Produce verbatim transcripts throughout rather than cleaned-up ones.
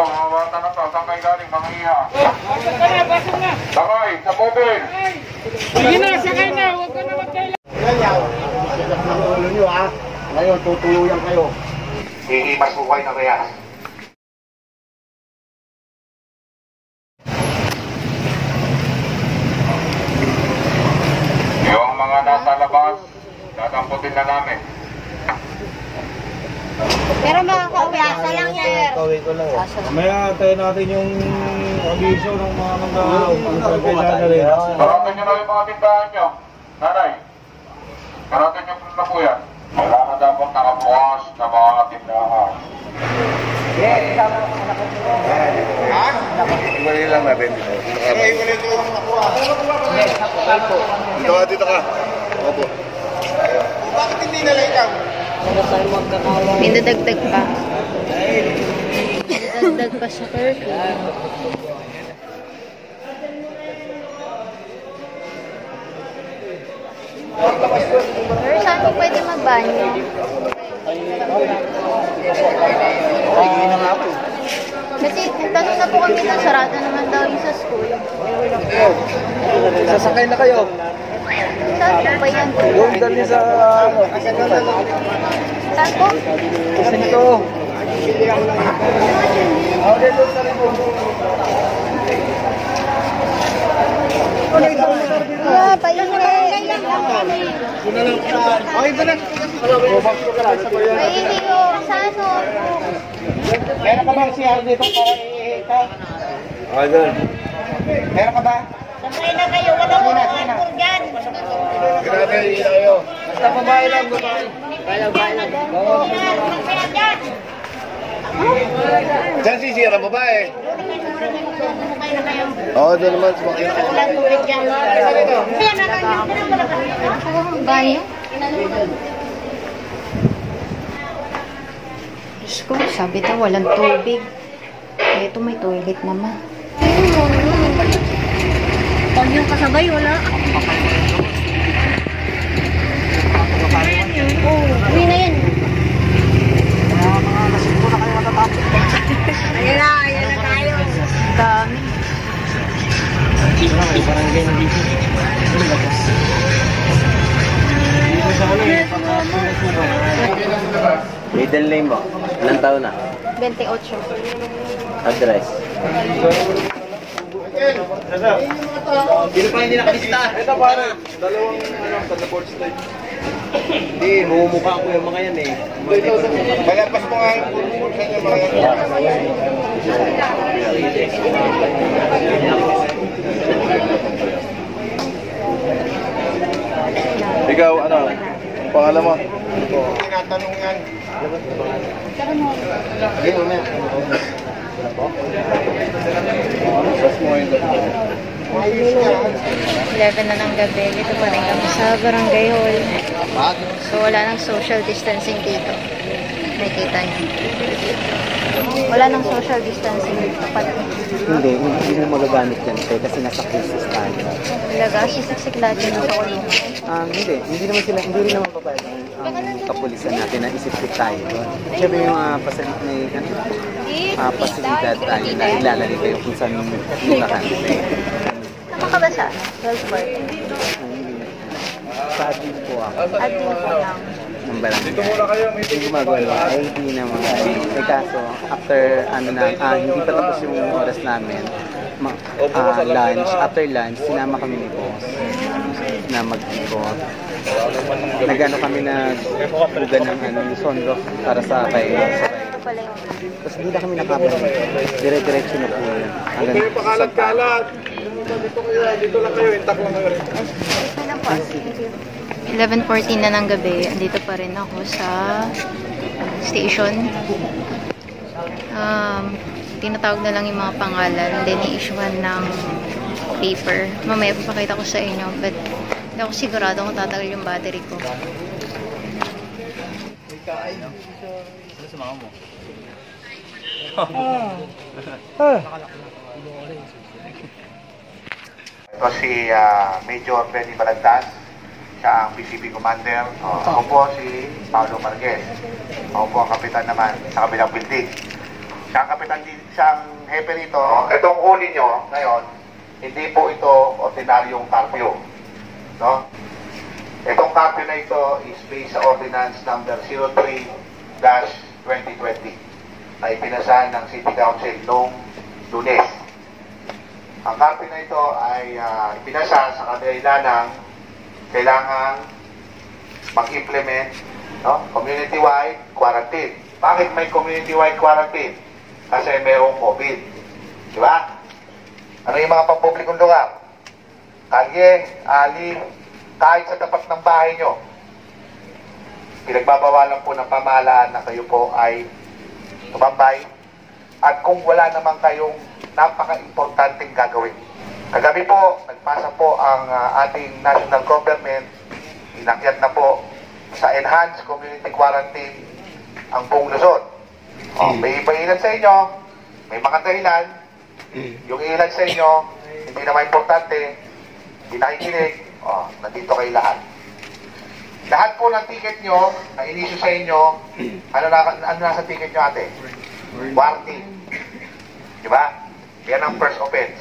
Ito, mga bata na to. Saan kayo galing, mga iha? Basag ka na, basag na. Sakay, sa mobil. Sige na, sakay na. Huwag ka na magkailan. Ganyan. Ulo nyo ha. Ngayon, tutuluyan kayo. Hihimas po kayo na kaya. Yung mga nasa labas, dadamputin na namin. Pero makakauwi, asa lang yan. Kawin ko lang. Mamaya tayo natin yung abiso ng mga manggagaw. Ang kailangan na rin. Karatin nyo na yung mga tindahan nyo. Nanay, karatin nyo na po yan. Wala na dapat nakabukas na mga tindahan. Ha? Iwalay lang natin dito. Eh, iwalay ko lang nakuha. Dito ka, dito ka. Opo. Bakit hindi nila ikaw? Pinadagdag pa. Pinadagdag pa sa curfew. Pero saan po pwede magbanyo? Hindi na nga po. Kasi tanong na po kami na sarado naman daw yung sa school. Sasakay na kayo. Saan po ba yan? Yung dali sa... Saan po? Kasi nito. Ah, paingay. Okay ba na? Paingay ko. Saan o? Meron ka bang C R dito para i-ita? Okay, good. Meron ka ba? Sabay na kayo. Wala mo na ang dyan. Grabe, hindi kayo. Basta babae lang, babae. Diyan si Sierra, babae. Oo, doon naman. Sumakay na kayo. Walang tubig dyan. Banyo? Diyos ko, sabi daw walang tubig. Eh, ito may toilet naman. Pag yung kasabay, wala. Oo, uwi na yan. Mga lasing ko na kayo matatapos. Ayan na, ayan na tayo. Dami. Barangay na dito. Middle name mo? Ilang taon na? twenty-eight. Address? Sino pa hindi nakabisita? Ito pare, dalawang ano, passport state. Hindi, mumukha ko yung mga yan eh. Malagpas mo nga yung mga yan. Ikaw, ano? Pangalan mo? Tinatanong yan. Ayun na. eleven na ng gabi. Dito pa rin kami sa Barangay Hall. So, wala nang social distancing dito. Nakikita niyo. Wala nang social distancing dito. Pati. Hindi, hindi mo magagamit yan sir, kasi nasa crisis tayo. Talaga, sisiksik lahat yun sa kulungan. Um, hindi, hindi naman sila, hindi rin naman babayad ang um, kapulisan natin na isip-sip tayo doon. Siyempre yung mga uh, pasalit na ano, uh, pasilidad tayo na ilalagay kayo kung saan yung lunahan. Nakakabasa? twelve four. Sa admin po ako. Admin po lang. Ng barangay. Yung gumagawa ng I D na mga eh, kaso, after ano na, ah, hindi pa tapos yung oras namin, ma, ah, lunch, after lunch, sinama kami ni boss na mag-ikot. Nagano kami na bugan ng ano, yung sondok para sa kay Ito pala yung... tapos hindi na kami nakabalik. Dire-diretso na po yun. Hanggang Hindi pakalat-kalat. Dito kayo, dito lang kayo, intak lang kayo. Ito lang po. Thank you. eleven fourteen na ng gabi. Andito pa rin ako sa station. Um, tinatawag na lang yung mga pangalan. Then, i-issuean ng paper. Mamaya papakita ko sa inyo. But, hindi ako sigurado kung tatagal yung battery ko. Ano sa mga mo? Ito si uh, Major Benny Balagtas. Siya ang P C B Commander. Uh, ako po si Paolo Marquez. Ako po ang kapitan naman sa kabilang building. Siya ang kapitan din, siya ang hepe rito. Itong huli nyo ngayon, hindi po ito ordinaryong curfew. No? Itong curfew na ito is based sa Ordinance number zero three dash twenty twenty na ipinasahan ng City Council noong Lunes. Ang curfew na ito ay uh, ipinasa sa kadahilan ng kailangan mag-implement, no, community-wide quarantine. Bakit may community-wide quarantine? Kasi mayroong COVID. Di ba? Ano yung mga pampublikong lugar? Kalye, ali, kahit sa tapat ng bahay nyo. Pinagbabawalan po ng pamahalaan na kayo po ay tumambay. At kung wala naman kayong napaka-importanting gagawin. Kagabi po, nagpasa po ang uh, ating national government, inakyat na po sa enhanced community quarantine ang buong Luzon. O, may iba ilan sa inyo, may mga dahilan, yung ilan sa inyo, hindi naman importante, hindi nakikinig, o, nandito kayo lahat. Lahat po ng ticket nyo, na inisyo sa inyo, ano, na, ano nasa ticket nyo ate? Warning. Diba? Yan ang first offense.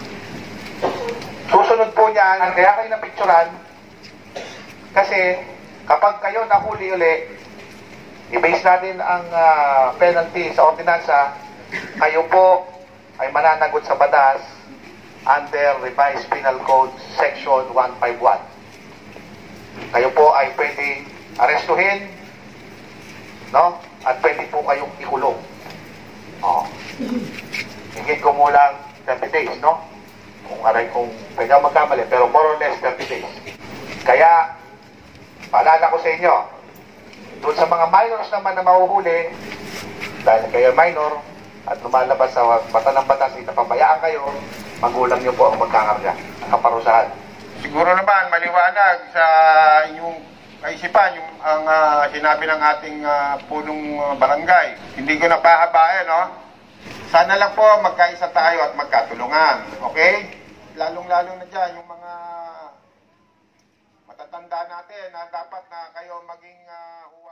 Susunod po niyan, kaya kayo napicturan, kasi kapag kayo nahuli uli, i-base natin ang uh, penalty sa ordinansa, kayo po ay mananagot sa batas under Revised Penal Code Section one fifty-one. Kayo po ay pwedeng arestuhin, no? At pwede po kayong ikulong. Oh. Hingit ko mulang thirty days, no? Kung aray kung pwede ako magkamali, pero more or less thirty days. Kaya, paalala ko sa inyo, doon sa mga minors naman na mahuhuli, dahil kayo minor, at lumalabas sa bata ng batas, itapabayaan kayo, magulang nyo po ang magkakarga, ang kaparusahan. Siguro naman, maliwanag sa inyong kaisipan, yung ang uh, sinabi ng ating uh, punong uh, barangay. Hindi ko na pahabain, no? Sana lang po magkaisa tayo at magkatulungan, okay? Lalong-lalong na dyan, yung mga matatanda natin na dapat na kayo maging uh,